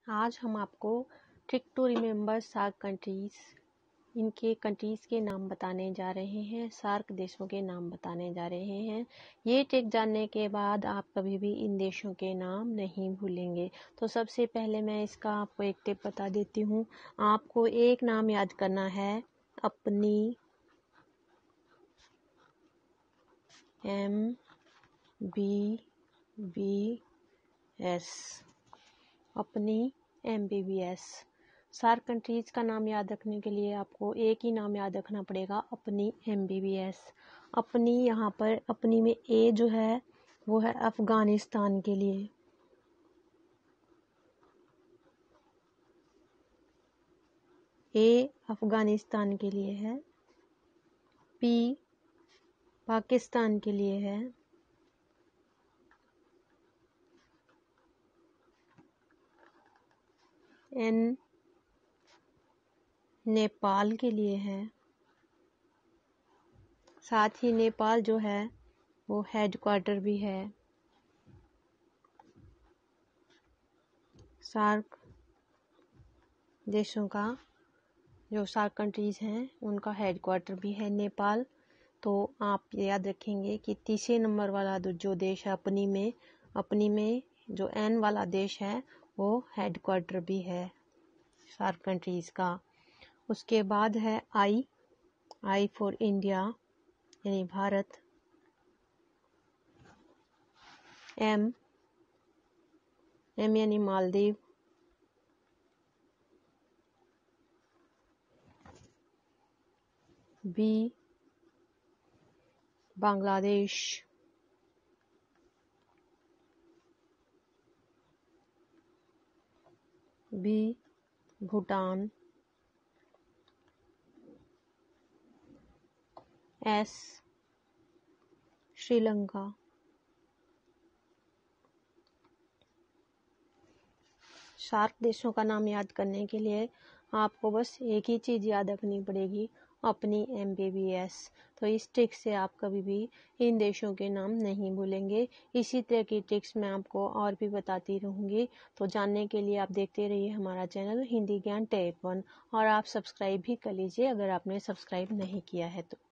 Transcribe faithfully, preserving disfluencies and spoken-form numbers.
आज हम आपको trick to remember SAARC countries, इनके कंट्रीज़ के नाम बताने जा रहे हैं, सार्क देशों के नाम बताने जा रहे हैं। ये ट्रिक जानने के बाद आप कभी भी इन देशों के नाम नहीं भूलेंगे। तो सबसे पहले मैं इसका आपको एक टिप बता देती हूँ। आपको एक नाम याद करना है, अपनी, एम बी बी एस, अपनी M B B S. SAARC countries का नाम याद रखने के लिए आपको एक ही नाम याद रखना पड़ेगा, अपनी एम बी बी एस। अपनी, यहाँ पर अपनी में ए जो है वो है अफगानिस्तान के लिए, ए अफगानिस्तान के लिए है। पी पाकिस्तान के लिए है। एन नेपाल के लिए है। साथ ही नेपाल जो है वो हेडक्वार्टर भी है सार्क देशों का। जो सार्क कंट्रीज हैं उनका हेडक्वार्टर भी है नेपाल। तो आप याद रखेंगे कि तीसरे नंबर वाला जो देश है अपनी में, अपनी में जो एन वाला देश है वो हेडक्वार्टर भी है सार्क कंट्रीज का। उसके बाद है आई, आई फॉर इंडिया यानी भारत। एम, एम यानी Maldives. B Bangladesh. B Bhutan. S Sri Lanka. SAARC देशों का नाम याद करने के लिए आपको बस एक ही चीज़ याद रखनी पड़ेगी, अपनी एम बी बी एस। तो इस ट्रिक से आप कभी भी इन देशों के नाम नहीं भूलेंगे। इसी तरह की ट्रिक्स मैं आपको और भी बताती रहूँगी। तो जानने के लिए आप देखते रहिए हमारा चैनल हिंदी ज्ञान टेक वन, और आप सब्सक्राइब भी कर लीजिए अगर आपने सब्सक्राइब नहीं किया है तो।